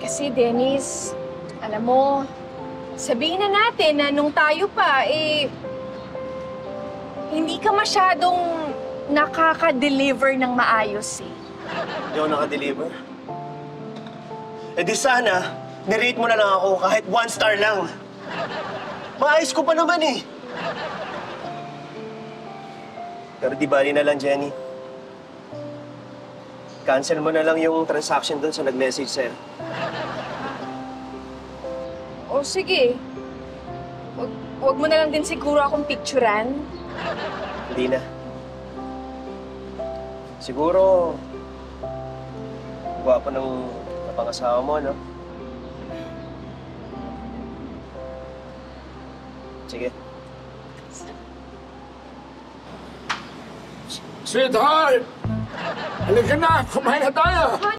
Kasi, Dennis, alam mo, sabihin na natin na nung tayo pa, hindi ka masyadong nakaka-deliver ng maayos eh. Hindi ako nakadeliver. Eh di sana, nirate mo na lang ako kahit 1 star lang. Maayos ko pa naman eh. Pero di bali na lang, Jenny. Cancel mo na lang yung transaction doon sa nag-message sa'yo. O sige, wag mo na lang din siguro akong picturean. Hindi na. Siguro, gwapo ng napangasawa mo, no? Sige. Sweetheart! Halika na! Kumain na tayo!